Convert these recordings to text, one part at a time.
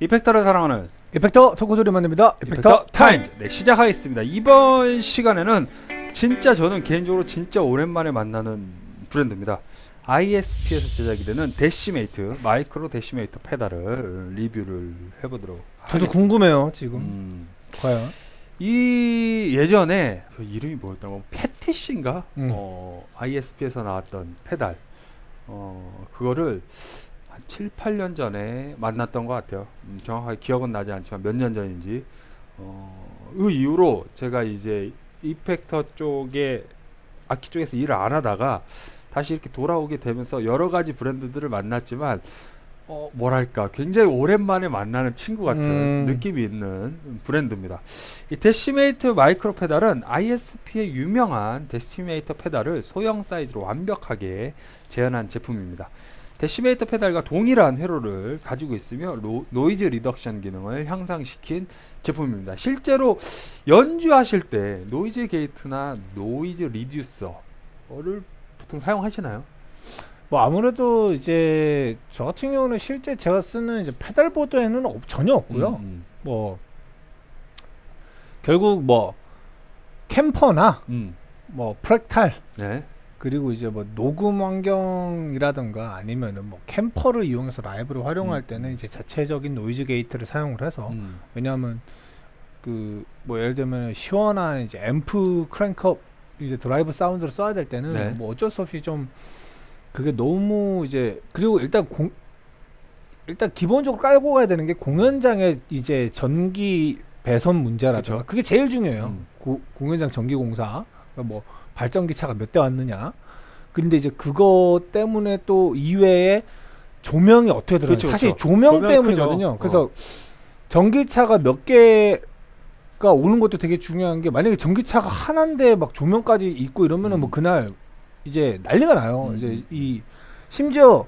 이펙터를 사랑하는 이펙터 덕후들이 만듭니다. 이펙터 타임! 네, 시작하겠습니다. 이번 시간에는 진짜 저는 개인적으로 진짜 오랜만에 만나는 브랜드입니다. ISP에서 제작이 되는 데시메이트, 마이크로 데시메이터 페달을 리뷰를 해보도록 저도 하겠습니다. 궁금해요 지금. 과연 이 예전에 그 이름이 뭐였더라? 패티시인가? ISP에서 나왔던 페달, 그거를 한 7, 8년 전에 만났던 것 같아요. 정확하게 기억은 나지 않지만 몇 년 전인지. 그 이후로 제가 이제 이펙터 쪽에 악기 쪽에서 일을 안 하다가 다시 이렇게 돌아오게 되면서 여러 가지 브랜드들을 만났지만 뭐랄까 굉장히 오랜만에 만나는 친구 같은 느낌이 있는 브랜드입니다. 이 데시메이트 마이크로 페달은 ISP의 유명한 데시메이터 페달을 소형 사이즈로 완벽하게 재현한 제품입니다. 데시메이터 페달과 동일한 회로를 가지고 있으며 노이즈 리덕션 기능을 향상시킨 제품입니다. 실제로 연주하실 때 노이즈 게이트나 노이즈 리듀서를 보통 사용하시나요? 뭐 아무래도 이제 저 같은 경우는 실제 제가 쓰는 이제 페달보드에는 전혀 없고요. 뭐 결국 뭐 캠퍼나 뭐 프랙탈, 네. 그리고 이제 뭐 녹음 환경이라든가 아니면은 뭐 캠퍼를 이용해서 라이브를 활용할 때는 이제 자체적인 노이즈 게이트를 사용을 해서 왜냐하면 그 뭐 예를 들면 시원한 이제 앰프 크랭크업 이제 드라이브 사운드를 써야 될 때는 네. 뭐 어쩔 수 없이 좀 그게 너무 이제 그리고 일단 기본적으로 깔고 가야 되는 게 공연장의 이제 전기 배선 문제라든가 그쵸? 그게 제일 중요해요. 공연장 전기공사 뭐 발전기 차가 몇 대 왔느냐. 근데 이제 그거 때문에 또 이외에 조명이 어떻게 들어가냐. 사실 조명 때문이거든요. 그래서 전기차가 몇 개가 오는 것도 되게 중요한 게 만약에 전기차가 하나인데 막 조명까지 있고 이러면은 뭐 그날 이제 난리가 나요. 이제 이 심지어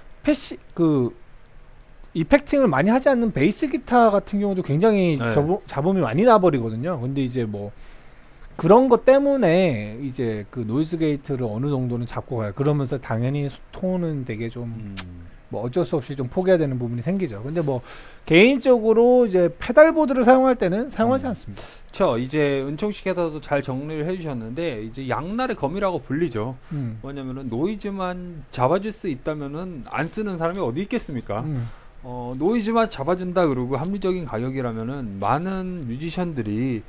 이펙팅을 많이 하지 않는 베이스 기타 같은 경우도 굉장히 잡음이 많이 나버리거든요. 근데 이제 뭐 그런 것 때문에 이제 그 노이즈 게이트를 어느 정도는 잡고 가요. 그러면서 당연히 톤은 되게 좀 뭐 어쩔 수 없이 좀 포기해야 되는 부분이 생기죠. 근데 뭐 개인적으로 이제 페달보드를 사용할 때는 사용하지 않습니다. 이제 은총씨께서도 잘 정리를 해주셨는데 이제 양날의 검이라고 불리죠. 뭐냐면은 노이즈만 잡아줄 수 있다면은 안 쓰는 사람이 어디 있겠습니까? 노이즈만 잡아준다 그러고 합리적인 가격이라면은 많은 뮤지션들이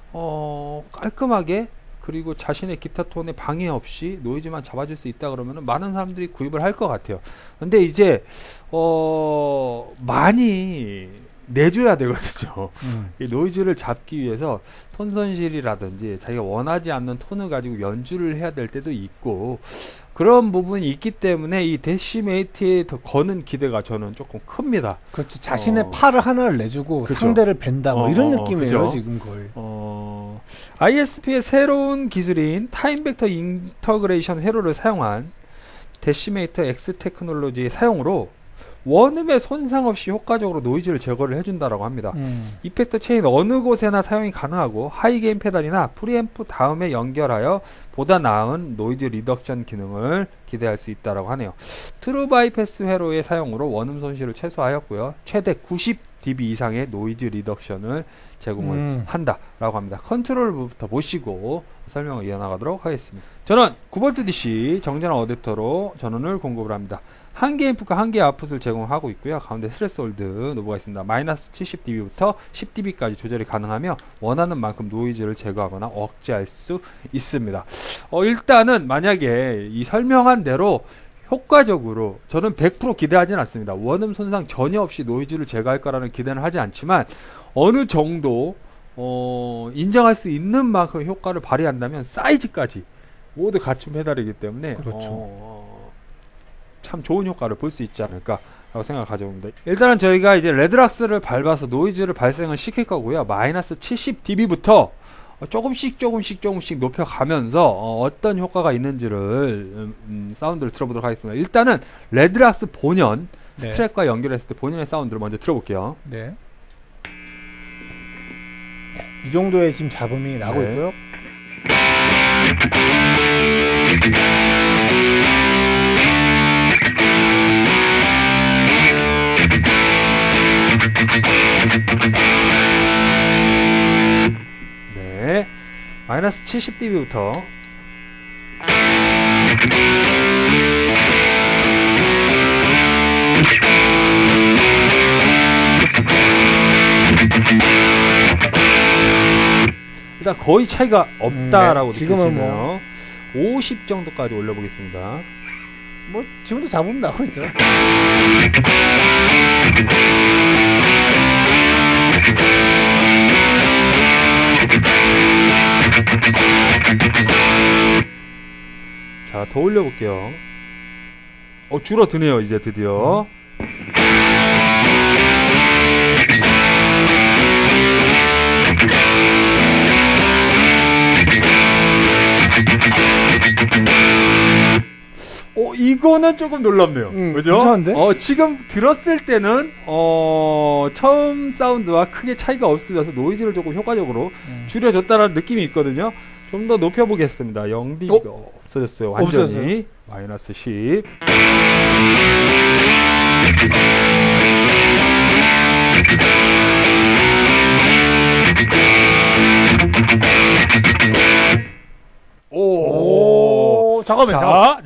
깔끔하게 그리고 자신의 기타 톤에 방해 없이 노이즈만 잡아줄 수 있다 그러면은 많은 사람들이 구입을 할 것 같아요. 근데 이제 많이 내줘야 되거든요. 이 노이즈를 잡기 위해서 톤 손실이라든지 자기가 원하지 않는 톤을 가지고 연주를 해야 될 때도 있고 그런 부분이 있기 때문에 이 데시메이트에 더 거는 기대가 저는 조금 큽니다. 그렇죠. 자신의 팔을 하나를 내주고 상대를 벤다 뭐 이런 느낌이에요. 지금 거의. ISP의 새로운 기술인 타임 벡터 인터그레이션 회로를 사용한 데시메이터 X 테크놀로지의 사용으로 원음의 손상 없이 효과적으로 노이즈를 제거를 해준다라고 합니다. 이펙터 체인 어느 곳에나 사용이 가능하고 하이게인 페달이나 프리앰프 다음에 연결하여 보다 나은 노이즈 리덕션 기능을 기대할 수 있다라고 하네요. 트루 바이패스 회로의 사용으로 원음 손실을 최소화하였고요. 최대 90dB 이상의 노이즈 리덕션을 제공을 한다라고 합니다. 컨트롤부터 보시고 설명을 이어나가도록 하겠습니다. 저는 9V DC 정전화 어댑터로 전원을 공급을 합니다. 한 개 인풋과 한 개의 아웃풋을 제공하고 있고요. 가운데 스레스홀드 노브가 있습니다. 마이너스 70dB부터 10dB까지 조절이 가능하며 원하는 만큼 노이즈를 제거하거나 억제할 수 있습니다. 일단은 만약에 이 설명한 대로 효과적으로 저는 100% 기대하진 않습니다. 원음 손상 전혀 없이 노이즈를 제거할 거라는 기대는 하지 않지만 어느 정도 인정할 수 있는 만큼 효과를 발휘한다면 사이즈까지 모두 갖춘 페달이기 때문에 참 좋은 효과를 볼 수 있지 않을까 라고 생각을 가져봅니다. 일단은 저희가 이제 레드락스를 밟아서 노이즈를 발생을 시킬 거고요. 마이너스 70dB부터 조금씩 높여가면서 어떤 효과가 있는지를 사운드를 들어보도록 하겠습니다. 일단은 레드락스 본연 스트랩과 연결했을 때 본연의 사운드를 먼저 들어볼게요. 네. 이 정도의 지금 잡음이 나고 있고요. 네, 마이너스 70dB부터. 일단 거의 차이가 없다라고 네, 느껴지네요. 50 정도까지 올려보겠습니다. 뭐 지금도 잡으면 나오고 있죠. 자, 더 올려볼게요. 줄어드네요, 이제 드디어. 이거는 조금 놀랍네요. 그죠? 괜찮은데? 지금 들었을 때는 처음 사운드와 크게 차이가 없으면서 노이즈를 조금 효과적으로 줄여줬다는 느낌이 있거든요. 좀 더 높여보겠습니다. 0dB가 없어졌어요. 완전히. 없어졌어요. 마이너스 10. 잠깐만.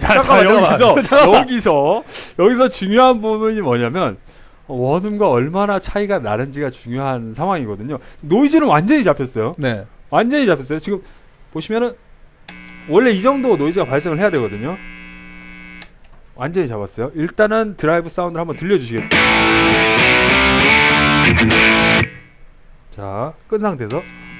여기서 중요한 부분이 뭐냐면 원음과 얼마나 차이가 나는지가 중요한 상황이거든요. 노이즈는 완전히 잡혔어요. 네. 완전히 잡혔어요. 지금 보시면은 원래 이 정도 노이즈가 발생을 해야 되거든요. 완전히 잡았어요. 일단은 드라이브 사운드를 한번 들려주시겠습니다. 자, 끈 상태에서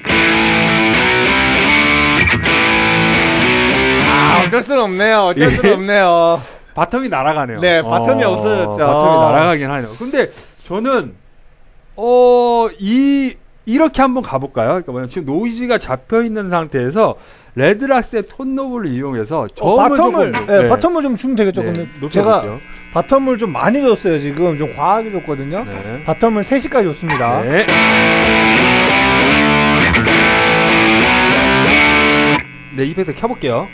어쩔 수는 없네요. 바텀이 날아가네요. 네, 바텀이 없어졌죠. 바텀이 날아가긴 하네요. 근데 저는 이렇게 한번 가볼까요? 그러니까 뭐냐면 지금 노이즈가 잡혀 있는 상태에서 레드락스의 톤노브를 이용해서 바텀을 좀 주면 되겠죠. 네, 근데 제가 바텀을 좀 많이 줬어요. 지금 좀 과하게 줬거든요. 네. 바텀을 3시까지 줬습니다. 네. 네, 이펙터 켜볼게요.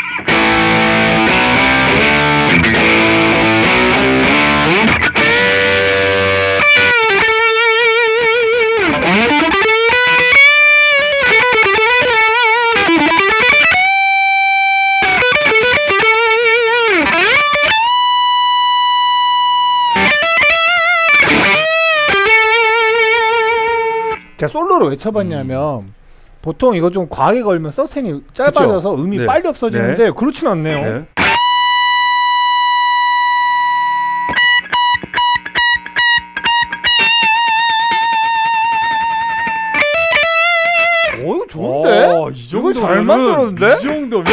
제가 솔로로 왜 쳐봤냐면 보통 이거 좀 과하게 걸면 서센이 짧아져서 음이 네. 빨리 없어지는데 네. 그렇진 않네요. 네. 이거 좋은데? 이 정도면 잘 만들었는데? 이 정도면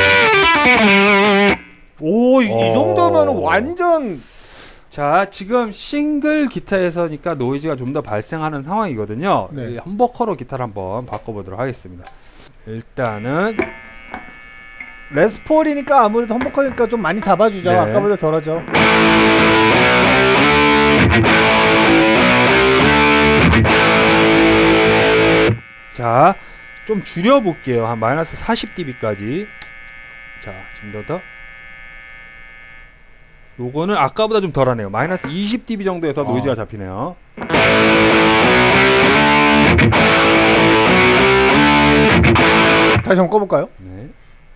이 정도면 완전. 자, 지금 싱글 기타에서니까 노이즈가 좀 더 발생하는 상황이거든요. 네. 이 험버커로 기타를 한번 바꿔보도록 하겠습니다. 일단은 레스폴이니까 아무래도 험버커니까 좀 많이 잡아주죠. 네. 아까보다 덜하죠. 자, 좀 줄여볼게요. 한 마이너스 40dB까지. 자, 지금 더. 요거는 아까보다 좀 덜하네요. 마이너스 20dB 정도에서 노이즈가 잡히네요. 다시 한번 꺼볼까요? 네.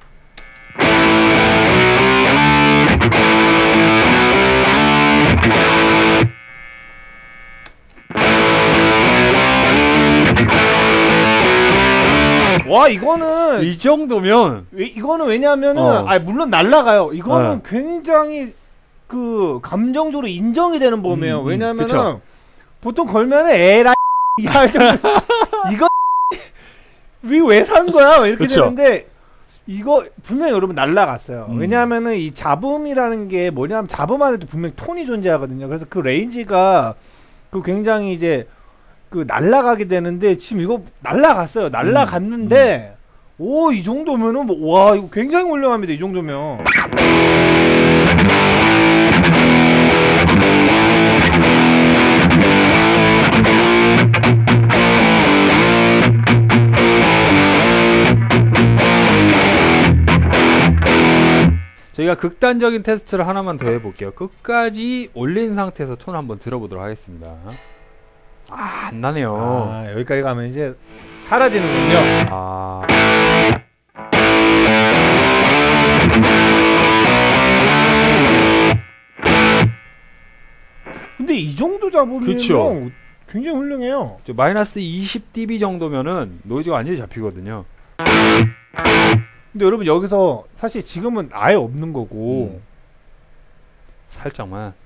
와, 이거는 이 정도면 이거는 왜냐하면은 물론 날라가요. 이거는 굉장히 그 감정적으로 인정이 되는 범위예요. 왜냐하면은 그쵸. 보통 걸면은 에라 이거 왜 산 거야? 이렇게 그쵸. 되는데 이거 분명히 여러분 날라갔어요. 왜냐하면은 이 잡음이라는 게 뭐냐면 잡음 안에도 분명히 톤이 존재하거든요. 그래서 그 레인지가 그 굉장히 이제 그 날라가게 되는데 지금 이거 날라갔어요. 날라갔는데 이 정도면은 와, 이거 굉장히 훌륭합니다. 이 정도면. 저희가 극단적인 테스트를 하나만 더 해볼게요. 끝까지 올린 상태에서 톤 한번 들어보도록 하겠습니다. 안 나네요. 여기까지 가면 이제 사라지는군요. 근데 이 정도 잡으면 그쵸. 굉장히 훌륭해요. 마이너스 20dB 정도면은 노이즈가 완전히 잡히거든요. 근데 여러분 여기서 사실 지금은 아예 없는 거고 살짝만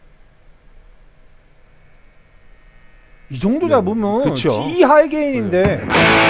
이 정도 잡으면 그쵸. G 하이게인인데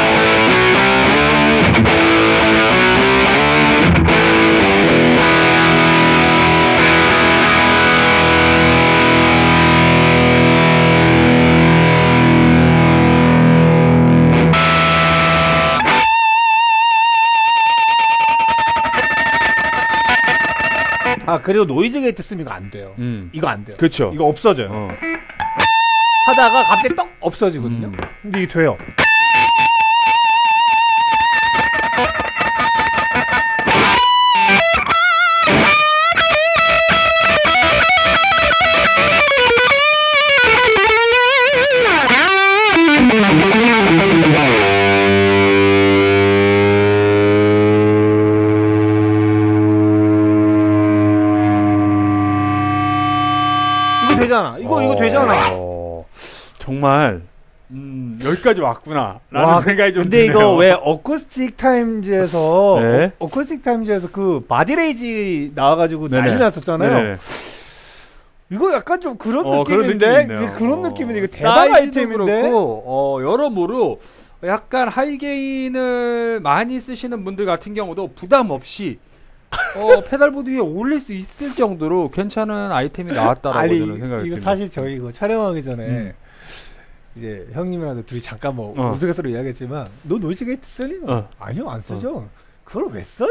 그리고 노이즈 게이트 쓰면 이거 안 돼요. 이거 안 돼요. 그쵸. 이거 없어져요. 하다가 갑자기 떡 없어지거든요. 근데 이게 돼요. 되잖아. 이거 되잖아. 정말 여기까지 왔구나 라는 생각이 좀 근데 드네요. 이거 왜 어쿠스틱 타임즈에서 네. 어쿠스틱 타임즈에서 그 바디레이지 나와가지고 난리 났었잖아요. 네네. 이거 약간 좀 그런 느낌인데 그런 느낌인데 이거 대박 아이템인데 그렇고 여러모로 약간 하이게인을 많이 쓰시는 분들 같은 경우도 부담 없이 페달보드 위에 올릴 수 있을 정도로 괜찮은 아이템이 나왔다라고 저는 생각이 듭니다. 이거 사실 저희 이거 촬영하기 전에 이제 형님이랑 둘이 잠깐 뭐 우스갯소리로 이야기했지만 너 노이즈 게이트 쓰니? 아니요 안 쓰죠. 그걸 왜 써?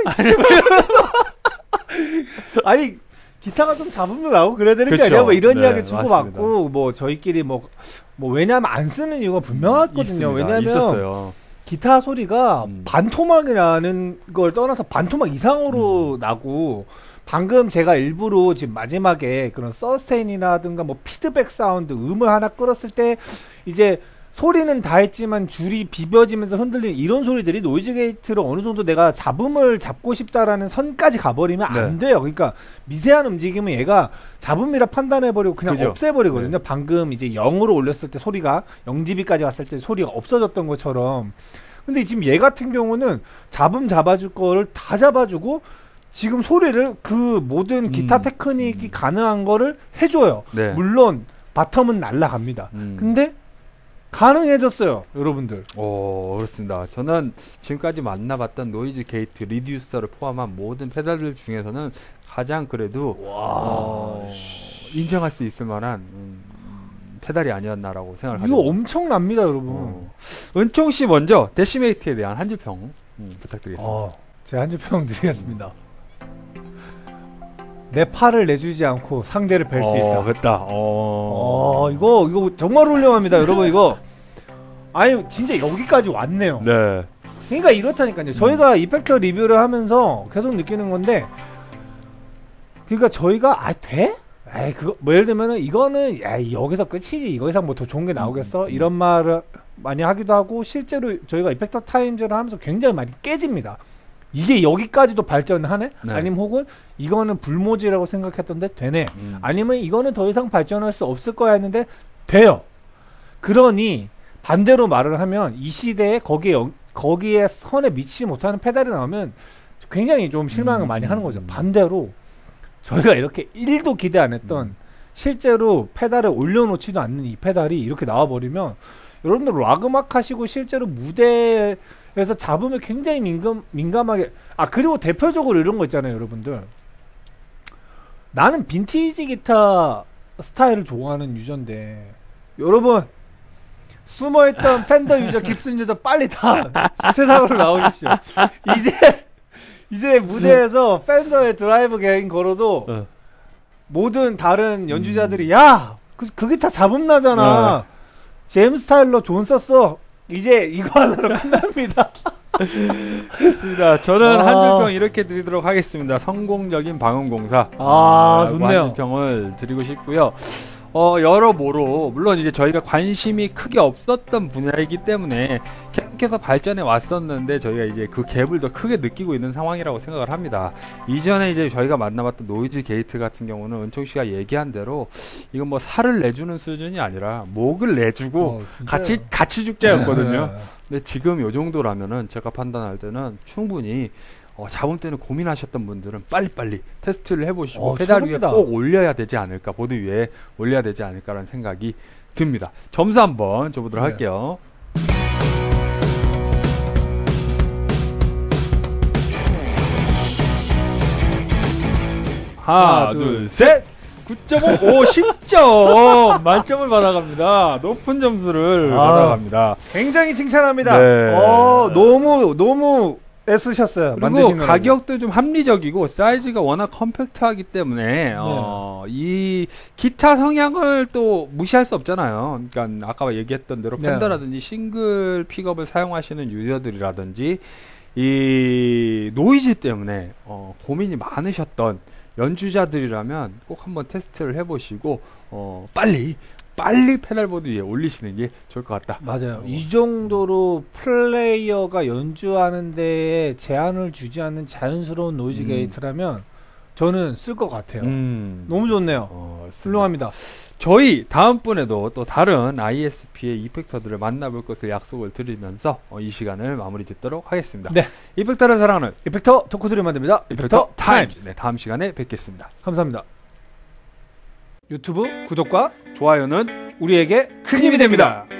아니 기타가 좀 잡음도 나고 그래야 되는 게 아니야? 뭐 이런 이야기 주고받고 뭐 저희끼리 뭐 왜냐면 안 쓰는 이유가 분명하거든요. 왜냐면 있었어요. 기타 소리가 반토막이 나는 걸 떠나서 반토막 이상으로 나고 방금 제가 일부러 지금 마지막에 그런 서스테인이라든가 뭐 피드백 사운드 음을 하나 끌었을 때 이제 소리는 다 했지만 줄이 비벼지면서 흔들리는 이런 소리들이 노이즈 게이트를 어느 정도 내가 잡음을 잡고 싶다라는 선까지 가버리면 안 돼요. 그러니까 미세한 움직임은 얘가 잡음이라 판단해버리고 그냥 없애버리거든요. 방금 이제 0으로 올렸을 때 소리가 0dB까지 왔을 때 소리가 없어졌던 것처럼. 근데 지금 얘 같은 경우는 잡음 잡아줄 거를 다 잡아주고 지금 소리를 그 모든 기타 테크닉이 가능한 거를 해줘요. 물론 바텀은 날라갑니다. 근데 가능해졌어요, 여러분들. 그렇습니다. 저는 지금까지 만나봤던 노이즈 게이트 리듀서를 포함한 모든 페달들 중에서는 가장 그래도 인정할 수 있을 만한 페달이 아니었나라고 생각을 합니다. 이거 엄청납니다, 여러분. 은총 씨 먼저 데시메이트에 대한 한 줄평 부탁드리겠습니다. 제 한 줄평 드리겠습니다. 내 팔을 내주지 않고 상대를 뵐 수 있다. 그랬다. 이거 정말 훌륭합니다, 여러분. 이거 아니 진짜 여기까지 왔네요. 네. 그러니까 이렇다니까요. 저희가 이펙터 리뷰를 하면서 계속 느끼는 건데, 그러니까 저희가 돼? 그거 뭐 예를 들면은 이거는 여기서 끝이지. 이거 이상 뭐 더 좋은 게 나오겠어? 이런 말을 많이 하기도 하고 실제로 저희가 이펙터 타임즈를 하면서 굉장히 많이 깨집니다. 이게 여기까지도 발전하네? 아니면 혹은 이거는 불모지라고 생각했던데 되네. 아니면 이거는 더 이상 발전할 수 없을 거야 했는데 돼요. 그러니 반대로 말을 하면 이 시대에 거기에 선에 미치지 못하는 페달이 나오면 굉장히 좀 실망을 많이 하는 거죠. 반대로 저희가 이렇게 1도 기대 안 했던 실제로 페달을 올려놓지도 않는 이 페달이 이렇게 나와버리면 여러분들 락 음악 하시고 실제로 무대에서 잡으면 굉장히 민감하게 그리고 대표적으로 이런 거 있잖아요, 여러분들. 나는 빈티지 기타 스타일을 좋아하는 유저인데 여러분 숨어있던 팬더 유저, 깁슨 유저 빨리 다 세상으로 나오십시오. 이제 무대에서 팬더의 드라이브 게인 걸어도 모든 다른 연주자들이 그 기타 잡음 나잖아. 제임스 타일러 존 썼어. 이제 이거 하나로 끝납니다. 그렇습니다. 저는 한 줄평 이렇게 드리도록 하겠습니다. 성공적인 방음공사. 좋네요. 한 줄평을 드리고 싶고요. 여러모로 물론 이제 저희가 관심이 크게 없었던 분야이기 때문에 계속해서 발전해 왔었는데 저희가 이제 그 갭을 더 크게 느끼고 있는 상황이라고 생각을 합니다. 이전에 이제 저희가 만나봤던 노이즈 게이트 같은 경우는 은총 씨가 얘기한 대로 이건 뭐 살을 내주는 수준이 아니라 목을 내주고 같이 죽자였거든요. 근데 지금 요 정도라면은 제가 판단할 때는 충분히 잡음 때는 고민하셨던 분들은 빨리빨리 테스트를 해보시고 페달 위에 꼭 올려야 되지 않을까, 보드 위에 올려야 되지 않을까라는 생각이 듭니다. 점수 한번 줘보도록 할게요. 하나, 둘, 셋! 9.5, 10점! 만점을 받아갑니다. 높은 점수를 받아갑니다. 굉장히 칭찬합니다. 네. 너무 애쓰셨어요. 그리고 가격도 좀 합리적이고 사이즈가 워낙 컴팩트하기 때문에 이 기타 성향을 또 무시할 수 없잖아요. 그러니까 아까 얘기했던 대로 팬더라든지 싱글 픽업을 사용하시는 유저들이라든지 이 노이즈 때문에 고민이 많으셨던 연주자들이라면 꼭 한번 테스트를 해보시고 빨리 페달보드 위에 올리시는 게 좋을 것 같다. 맞아요. 이 정도로 플레이어가 연주하는 데에 제한을 주지 않는 자연스러운 노이즈 게이트라면 저는 쓸 것 같아요. 너무 좋네요. 훌륭합니다. 저희 다음번에도 또 다른 ISP의 이펙터들을 만나볼 것을 약속을 드리면서 이 시간을 마무리 짓도록 하겠습니다. 네. 이펙터를 사랑하는 이펙터 덕후들이 만듭니다. 이펙터 타임즈. 네, 다음 시간에 뵙겠습니다. 감사합니다. 유튜브 구독과 좋아요는 우리에게 큰 힘이 됩니다.